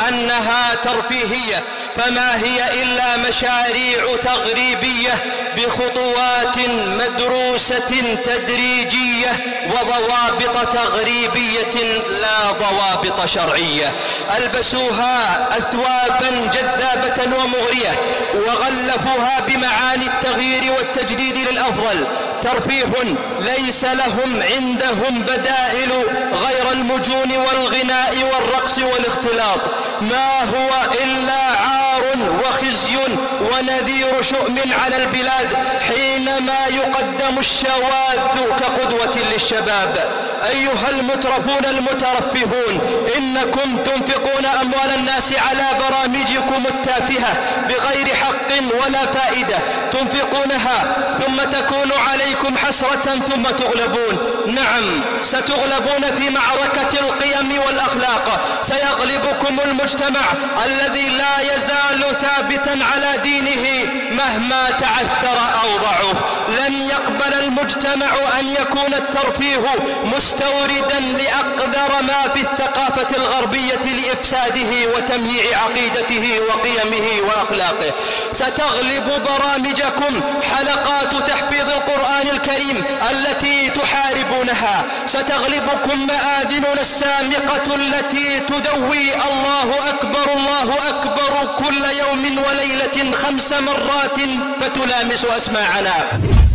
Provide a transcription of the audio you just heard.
أنها ترفيهية، فما هي إلا مشاريع تغريبية بخطوات مدروسة تدريجية وضوابط تغريبية لا ضوابط شرعية. ألبسوها أثوابا جذابة ومغرية وغلفوها بمعاني التغيير والتجديد للأفضل. ترفيه ليس لهم عندهم بدائل غير المجون والغناء والرقص والاختلاط، ما هو إلا عار وخزي ونذير شؤم على البلاد حينما يقدم الشواذ كقدوة للشباب. أيها المترفون المترفهون، إنكم تنفقون أموال الناس على برامجكم التافهة بغير حق ولا فائدة، تنفقونها ثم تكون عليكم حسرة ثم تغلبون. نعم، ستغلبون في معركة القيم والأخلاق، سيغلبكم المجتمع الذي لا يزال ثابتا على دينه مهما تعثر أو ضعف. لن يقبل المجتمع أن يكون الترفيه مستوردا لأقذر ما في الثقافة الغربية لإفساده وتمييع عقيدته وقيمه وأخلاقه. ستغلب برامجكم حلقات تحفيظ القرآن الكريم التي تحاربونها، ستغلبكم مآذننا السامقة التي تدوي الله أكبر الله أكبر كل يوم وليلة 5 مرات فتلامس أسماعنا.